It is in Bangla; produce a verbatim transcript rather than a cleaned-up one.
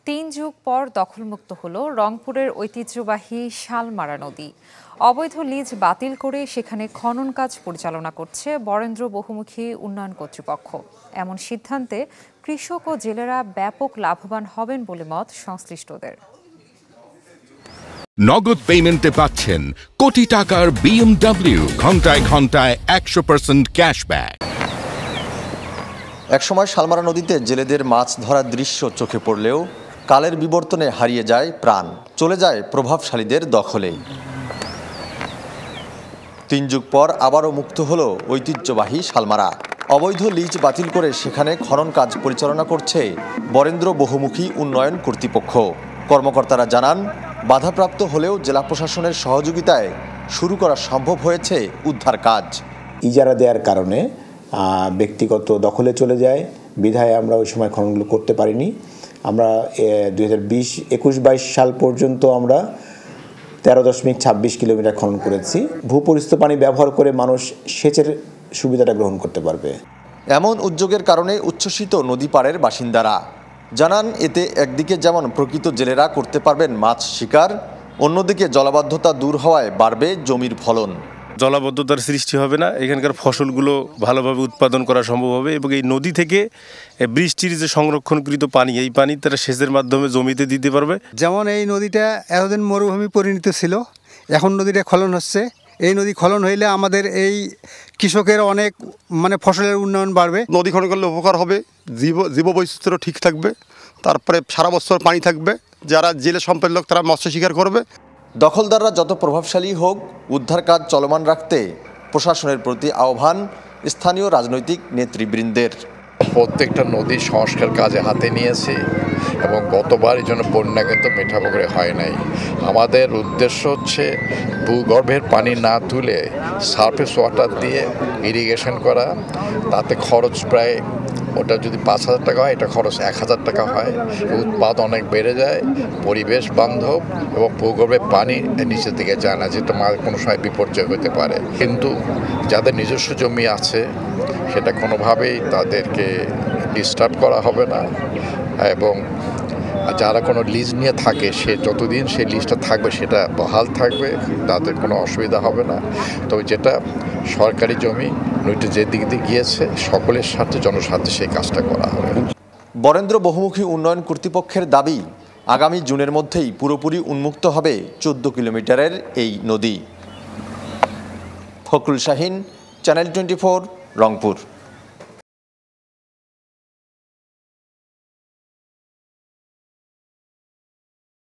তিন যুগ পর দখলমুক্ত হলো রংপুরের ঐতিহ্যবাহী শালমারা নদী। অবৈধ লিজ বাতিল করে সেখানে খনন কাজ পরিচালনা করছে বরেন্দ্র বহুমুখী উন্নয়ন কর্তৃপক্ষ। এমন সিদ্ধান্তে কৃষক ও জেলেরা ব্যাপক লাভবান হবেন বলে মত সংশ্লিষ্টদের। নগদ পেমেন্টে পাচ্ছেন কোটি টাকার বিএমডব্লিউ, ঘন্টায় ঘন্টায় একশো পার্সেন্ট ক্যাশব্যাক। একসময় শালমারা নদীতে জেলেদের মাছ ধরার দৃশ্য চোখে পড়লেও কালের বিবর্তনে হারিয়ে যায় প্রাণ, চলে যায় প্রভাবশালীদের দখলে। তিন যুগ পর আবারও মুক্ত হলো ঐতিহ্যবাহী শালমারা। অবৈধ লিজ বাতিল করে সেখানে খনন কাজ পরিচালনা করছে বরেন্দ্র বহুমুখী উন্নয়ন কর্তৃপক্ষ। কর্মকর্তারা জানান, বাধাপ্রাপ্ত হলেও জেলা প্রশাসনের সহযোগিতায় শুরু করা সম্ভব হয়েছে উদ্ধার কাজ। ইজারা দেওয়ার কারণে ব্যক্তিগত দখলে চলে যায়, বিধায় আমরা ওই সময় খননগুলো করতে পারিনি। আমরা দুই হাজার বিশ একুশ বাইশ সাল পর্যন্ত আমরা তেরো দশমিক ছাব্বিশ কিলোমিটার খনন করেছি। ভূপরিস্থ পানি ব্যবহার করে মানুষ সেচের সুবিধাটা গ্রহণ করতে পারবে। এমন উদ্যোগের কারণে উচ্ছ্বসিত নদী পাড়ের বাসিন্দারা জানান, এতে একদিকে যেমন প্রকৃত জেলেরা করতে পারবেন মাছ শিকার, অন্যদিকে জলাবদ্ধতা দূর হওয়ায় বাড়বে জমির ফলন। জলাবদ্ধতার সৃষ্টি হবে না, এখানকার ফসলগুলো ভালোভাবে উৎপাদন করা সম্ভব হবে এবং এই নদী থেকে বৃষ্টির যে সংরক্ষণকৃত পানি, এই পানি তারা সেচের মাধ্যমে জমিতে দিতে পারবে। যেমন এই নদীটা এতদিন মরুভূমি পরিণত ছিল, এখন নদীটা খনন হচ্ছে। এই নদী খনন হইলে আমাদের এই কৃষকের অনেক মানে ফসলের উন্নয়ন বাড়বে। নদী খনন করলে উপকার হবে, জীব জীববৈচিত্র্য ঠিক থাকবে, তারপরে সারা বছর পানি থাকবে, যারা জেলে সম্পদের লোক তারা মৎস্য শিকার করবে। দখলদাররা যত প্রভাবশালী হোক, উদ্ধার কাজ চলমান রাখতে প্রশাসনের প্রতি আহ্বান স্থানীয় রাজনৈতিক নেতৃবৃন্দের। প্রত্যেকটা নদীর সংস্কার কাজে হাতে নিয়েছি এবং গতবার এই জন্য বন্যা কিন্তু মেঠাবো করে হয় নাই। আমাদের উদ্দেশ্য হচ্ছে ভূগর্ভের পানি না তুলে সারফেস ওয়াটার দিয়ে ইরিগেশন করা। তাতে খরচ প্রায়, ওটা যদি পাঁচ হাজার টাকা হয়, এটা খরচ এক হাজার টাকা হয়। উৎপাদন অনেক বেড়ে যায়, পরিবেশ বান্ধব এবং ভূগর্ভে পানি নিচের দিকে যায় না, যেটা কোনো সময় বিপর্যয় হতে পারে। কিন্তু যাদের নিজস্ব জমি আছে সেটা কোনোভাবেই তাদেরকে ডিস্টার্ব করা হবে না, এবং যারা কোনো লিজ নিয়ে থাকে সে যতদিন সেই লিজটা থাকবে সেটা বহাল থাকবে, তাদের কোনো অসুবিধা হবে না। তবে যেটা সরকারি জমি, নদীটা যে দিক দিয়ে গিয়েছে সকলের সাথে জনস্বার্থে সেই কাজটা করা হবে। বরেন্দ্র বহুমুখী উন্নয়ন কর্তৃপক্ষের দাবি, আগামী জুনের মধ্যেই পুরোপুরি উন্মুক্ত হবে চোদ্দ কিলোমিটারের এই নদী। Fakhrul Shahin, channel twenty four, Rangpur.